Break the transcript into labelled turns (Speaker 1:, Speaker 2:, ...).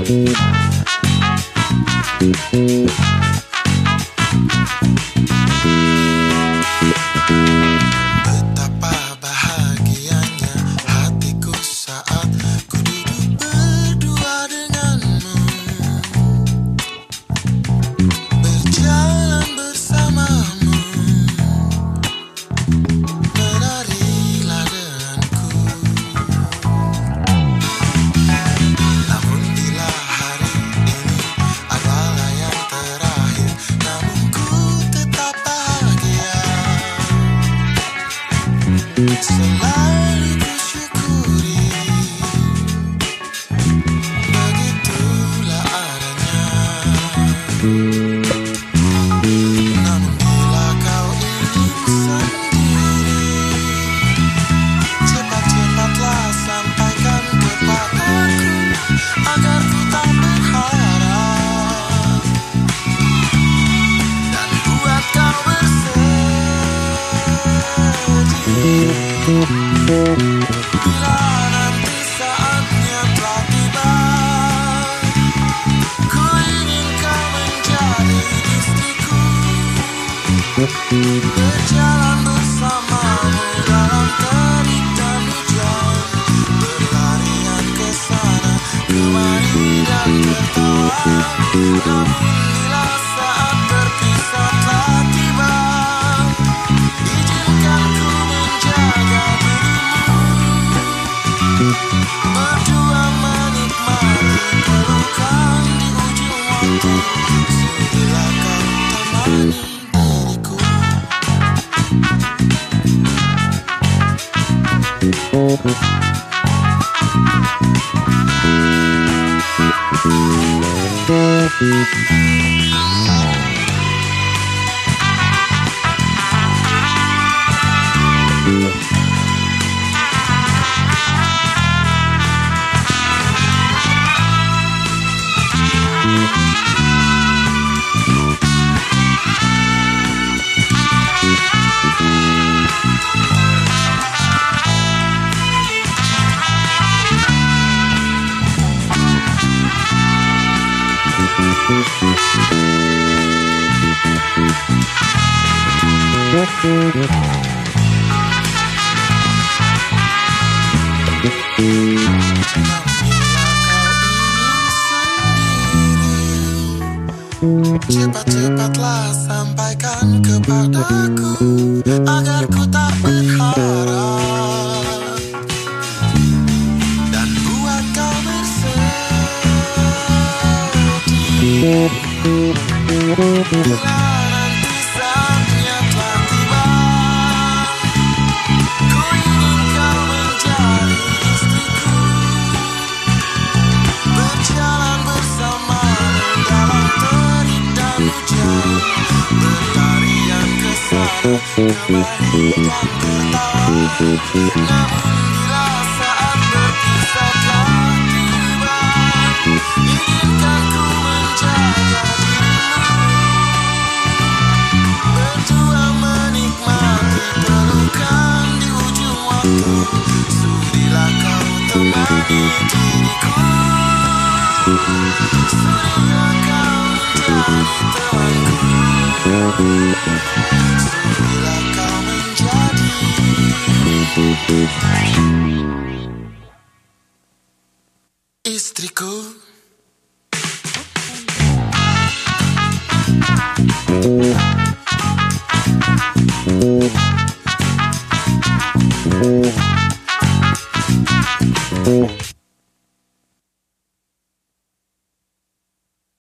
Speaker 1: Betapa bahagianya hatiku saat ku duduk berdua denganmu, berjalan bersamamu, menarilah denganku. Namun bila hari ini adalah yang terakhir, namun ku tetap bahagia. Selalu ku syukuri, begitulah adanya. Namun bila kau ingin sendiri, cepat-cepatlah sampaikan kepadaku, agar ku tak berharap dan buat kau bersedih. Bila nanti saatnya telah tiba, ku ingin kau menjadi istriku, berjalan bersamamu dalam terik dan hujan, berlarian ke sana kemari dan tertawa. Namun bila saat berpisah telah tiba, izinkan ku menjaga dirimu, berdua menikmati pelukan di ujung waktu. Sudilah kau temani diriku. Cepat-cepatlah sampaikan kepadaku, agar ku tak berharap dan buat kau bersedih. Bila nanti saatnya telah tiba, ku ingin kau menjadi istriku, berjalan bersamamu dalam terik dan hujan, berlarian ke sana kemari dan tertawa. Namun bila saat berpisah telah tiba, izinkan ku menjaga dirimu, berdua menikmati pelukan di ujung waktu. Sudilah kau temani diriku, sudilah kau menjadi temanku, sudilah kau menjadi istriku.